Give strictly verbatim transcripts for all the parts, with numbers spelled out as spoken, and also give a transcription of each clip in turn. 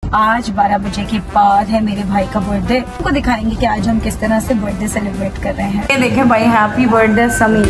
आज बारह बजे के बाद है मेरे भाई का बर्थडे। आपको दिखाएंगे कि आज हम किस तरह से बर्थडे सेलिब्रेट कर रहे हैं। ये देखें भाई, हैप्पी बर्थडे समी।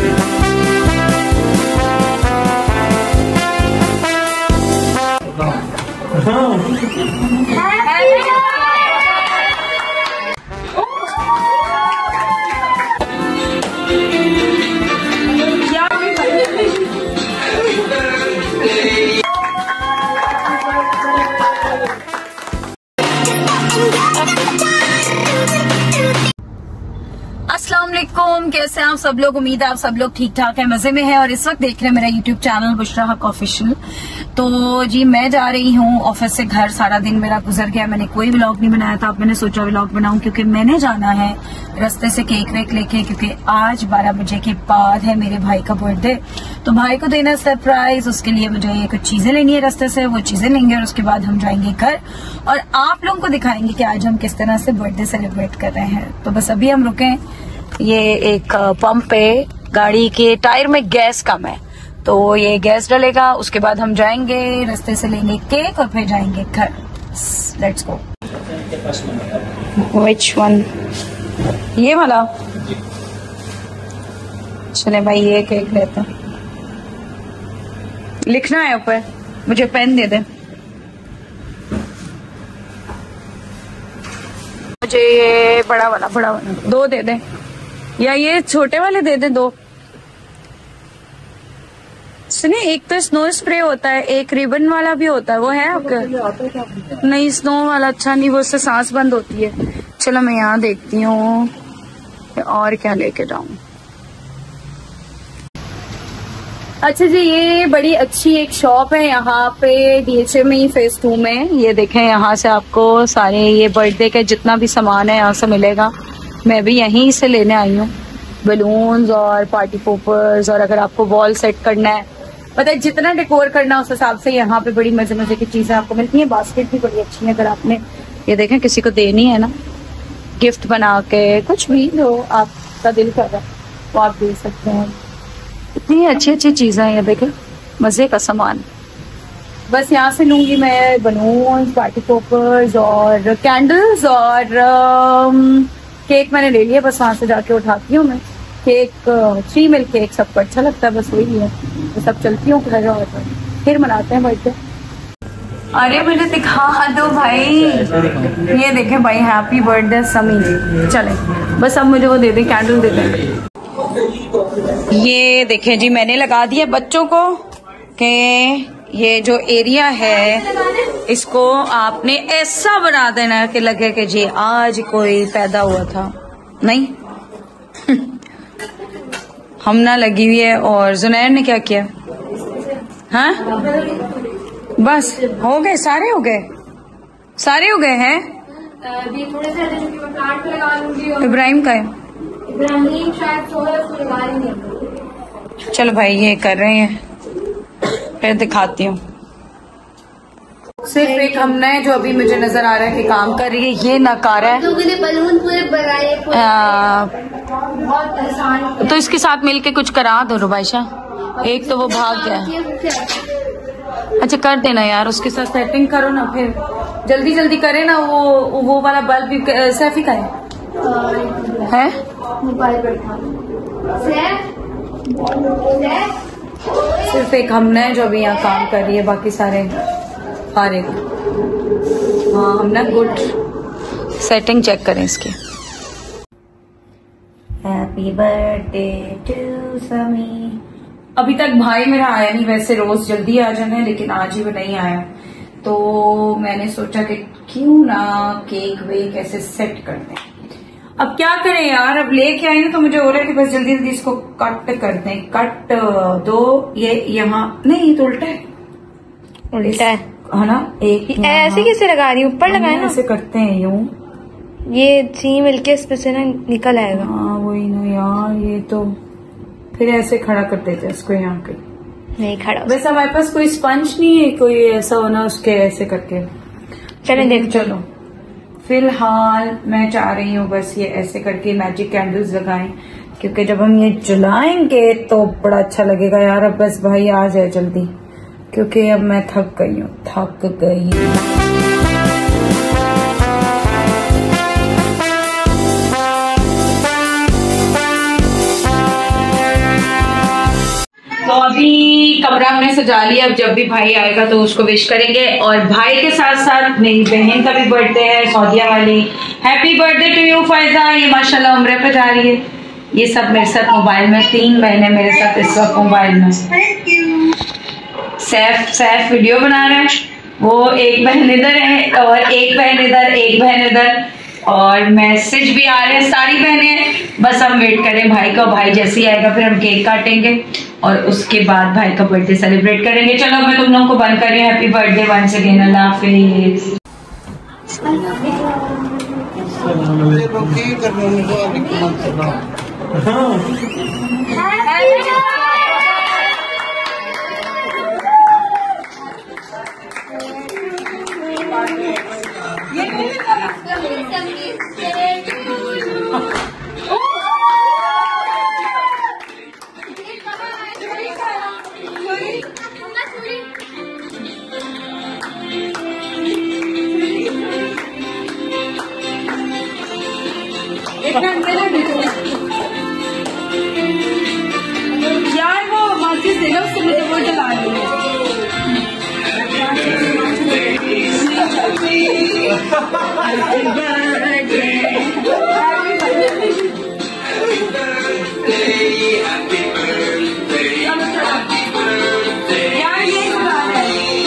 अस्सलाम वालेकुम, कैसे हैं आप सब लोग। उम्मीद है आप सब लोग ठीक ठाक है, मजे में हैं और इस वक्त देख रहे हैं मेरा यूट्यूब चैनल बुशरा हक ऑफिशियल। तो जी मैं जा रही हूँ ऑफिस से घर। सारा दिन मेरा गुजर गया, मैंने कोई व्लॉग नहीं बनाया था। अब मैंने सोचा व्लॉग बनाऊं क्योंकि मैंने जाना है रास्ते से केक वेक लेके, क्योंकि आज बारह बजे के बाद है मेरे भाई का बर्थडे। तो भाई को देना सरप्राइज, उसके लिए मुझे ये कुछ चीजें लेनी है रास्ते से, वो चीजें लेंगे और उसके बाद हम जाएंगे घर और आप लोगों को दिखाएंगे कि आज हम किस तरह से बर्थडे सेलिब्रेट कर रहे हैं। तो बस अभी हम रुके, ये एक पंप पे गाड़ी के टायर में गैस कम है तो ये गैस डलेगा, उसके बाद हम जाएंगे रास्ते से लेंगे केक और फिर जाएंगे घर। Let's go. Which one? ये वाला? चले भाई ये केक लेते हैं। लिखना है ऊपर, मुझे पेन दे दे। मुझे ये बड़ा वाला बड़ा वाला दो दे दे, या ये छोटे वाले दे दे दो। सुनिए, एक तो स्नो स्प्रे होता है, एक रिबन वाला भी होता है, वो है आपका? नहीं, स्नो वाला अच्छा नहीं, वो उससे सांस बंद होती है। चलो मैं यहाँ देखती हूँ और क्या लेके जाऊँ। अच्छा जी, ये बड़ी अच्छी एक शॉप है यहाँ पे डीएचए में ही फेज टू में। ये देखें, यहाँ से आपको सारे ये बर्थडे के जितना भी सामान है यहाँ से मिलेगा। मैं भी यहीं से लेने आई हूँ, बलून्स और पार्टी पोपर्स, और अगर आपको वॉल सेट करना है, पता है जितना डेकोर करना है उस हिसाब से यहाँ पे बड़ी मजे मजे की चीजें आपको मिलती हैं। बास्केट भी बड़ी अच्छी है, अगर आपने ये देखें किसी को देनी है ना, गिफ्ट बना के कुछ भी जो आपका दिल कर रहा है वो आप दे सकते हैं। इतनी अच्छी अच्छी चीजें हैं, ये देखें मजे का सामान। बस यहाँ से लूंगी मैं बलून्स, पार्टी पोपर्स और कैंडल्स और um, केक मैंने ले लिया, बस वहां से जाके उठाती हूँ मैं केक। थ्री मिल्क केक सबको अच्छा लगता है, बस वही है तो सब चलती हूँ घर और फिर मनाते हैं बर्थडे। अरे मुझे दिखा दो भाई, ये देखें भाई, हैप्पी बर्थडे समी। चले बस अब मुझे वो दे दे, कैंडल दे दे। ये देखें जी, मैंने लगा दिया बच्चों को कि ये जो एरिया है इसको आपने ऐसा बना देना कि लगे कि जी आज कोई पैदा हुआ था। नहीं हम ना लगी हुई है। और जुनैर ने क्या किया? हाँ बस हो गए, सारे हो गए, सारे हो गए हैं। इब्राहिम का है, चलो भाई ये कर रहे हैं, फिर दिखाती हूँ। सिर्फ एक हमने जो अभी मुझे नजर आ रहा है कि काम कर रही है, ये नकारा है। बलून पूरे बनाए, बहुत आसान। तो इसके साथ मिलके कुछ करा दो रुबाइशा, एक तो वो भाग गया। अच्छा कर देना यार, उसके साथ सेटिंग करो ना, फिर जल्दी जल्दी करे ना। वो वो वाला बल्ब भी सैफी का है, है? मोबाइल पर सिर्फ एक हमने जो अभी यहाँ काम कर रही है, बाकी सारे फारिग। हाँ हम ना गुड सेटिंग चेक करें इसकी। हैप्पी बर्थडे टू समी। अभी तक भाई मेरा आया नहीं, वैसे रोज जल्दी आ जाना है लेकिन आज ही वो नहीं आया, तो मैंने सोचा कि क्यों ना केक वेक ऐसे सेट कर दें। अब क्या करें यार, अब लेके आई ना तो मुझे हो रहा है कि बस जल्दी जल्दी इसको कट कर दें। कट दो, ये यहाँ नहीं, ये तो उल्टा है, उल्टा है है ना। एक ऐसे कैसे लगा रही हूँ? ऊपर लगाए ना, ऐसे करते हैं यूं, ये थ्री मिलके इस पे से ना निकल आएगा। हाँ वही ना यार, ये तो फिर ऐसे खड़ा कर देते हैं इसको यहाँ के। नहीं खड़ा, वैसे हमारे पास कोई स्पंज नहीं है कोई ऐसा होना उसके ऐसे करके। चले देख, चलो फिलहाल मैं चाह रही हूँ बस ये ऐसे करके मैजिक कैंडल्स लगाएं, क्योंकि जब हम ये जलाएंगे तो बड़ा अच्छा लगेगा यार। अब बस भाई आ जाए जल्दी, क्योंकि अब मैं थक गई हूँ, थक गई हूँ। कमरा हमने सजा लिया, अब जब भी भाई आएगा तो उसको विश करेंगे। और भाई के साथ साथ मेरी बहन का भी बर्थडे है, सऊदीया वाली। Happy birthday to you Faiza. ये माशाल्लाह उम्रे पे जा रही है। ये सब मेरे साथ मोबाइल में, तीन बहनें मेरे साथ इस वक्त मोबाइल में। सैफ सैफ वीडियो बना रहे हैं, वो एक बहन इधर है और एक बहन इधर, एक बहन इधर, और मैसेज भी आ रहे हैं सारी बहनें। बस हम वेट करें भाई का, भाई जैसे ही आएगा फिर हम केक काटेंगे और उसके बाद भाई का बर्थडे सेलिब्रेट करेंगे। चलो मैं तुम लोगों को बंद कर रही हूँ। Happy birthday once again. Allah हाफिज। यार वो माचिस देगा उससे मुझे वो जला रही है। यार ये जला है,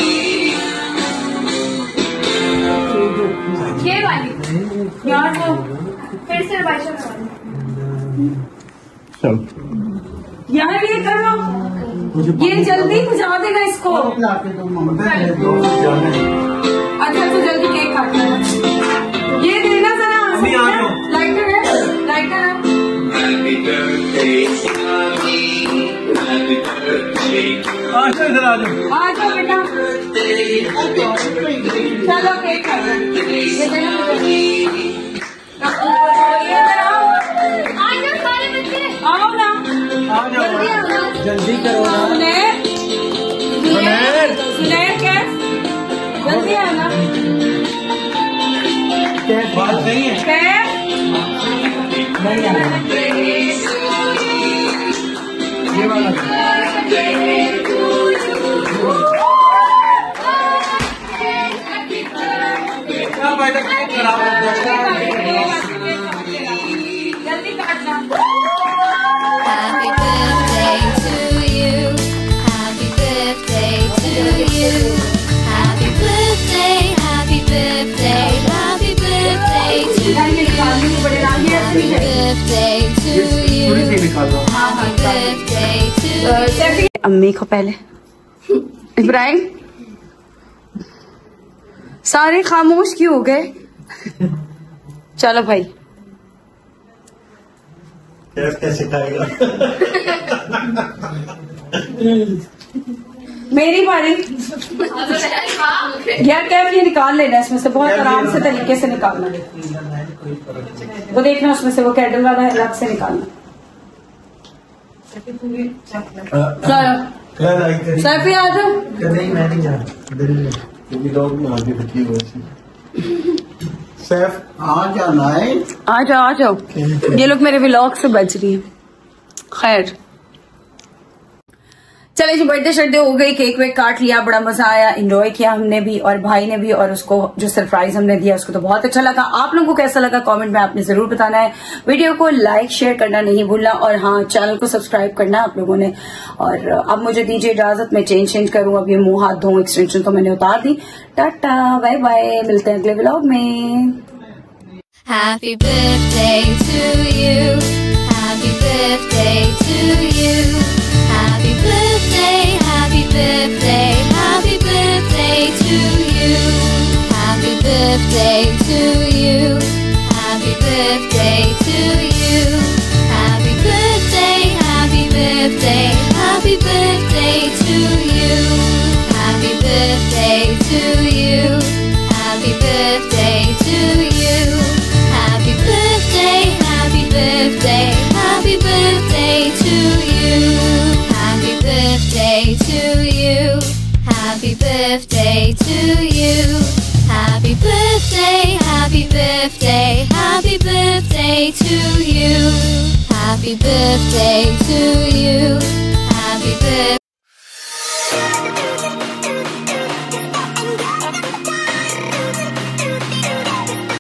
ये वाली यार वो फिर से यार ये करो, ये जल्दी बुझा देगा इसको। अच्छा तो जल्दी केक काटना, ये देना जरा। लाइटर है, लाइटर है। आ जाओ बेटा, चलो केक काटो। ये देना आओ ना, जल्दी करो ना। सुनैर सुनैर क्या जल्दी आना। बात नहीं है, कैफ नहीं आना। ये वाला जल्दी काटना। Happy birthday to you. Happy birthday to you. Happy birthday, happy birthday, happy birthday to you. Happy birthday to you. Happy birthday to you. अम्मी को पहले इब्राहिम, सारे खामोश क्यों हो गए? चलो भाई कैसे खाएगा? मेरी बारी। यार कैफ ये निकाल लेना इसमें से, बहुत आराम से तरीके से निकालना। वो देखना उसमें से वो कैंडल वाला अलग से निकालना। सैफी आ जाओ। नहीं मैं नहीं जा सैफ आ जाना है। आ जाओ आ जाओ। ये लोग मेरे व्लॉग से बच रही है। खैर चले जी, बर्थडे शर्थडे हो गई, केक वेक काट लिया, बड़ा मजा आया, एंजॉय किया हमने भी और भाई ने भी, और उसको जो सरप्राइज हमने दिया उसको तो बहुत अच्छा लगा। आप लोगों को कैसा लगा कमेंट में आपने जरूर बताना है। वीडियो को लाइक शेयर करना नहीं भूलना, और हाँ चैनल को सब्सक्राइब करना आप लोगों ने। और अब मुझे दीजिए इजाजत, मैं चेंज चेंज करूँ, अब ये मुंह हाथ धोऊं, एक्सटेंशन तो मैंने उतार दी। टाटा बाय बाय, मिलते हैं अगले व्लॉग में। Happy birthday to you. Happy birthday to you. Happy birthday, happy birthday, happy birthday to you. Happy birthday to you. Happy birthday to you. Happy birthday, happy birthday, happy birthday to you. Happy birthday to you. Happy birthday to you. Happy birthday, happy birthday, happy birthday to you. Happy birthday to you. Happy birthday to you. Happy birthday, happy birthday, happy birthday to you. Happy birthday to you.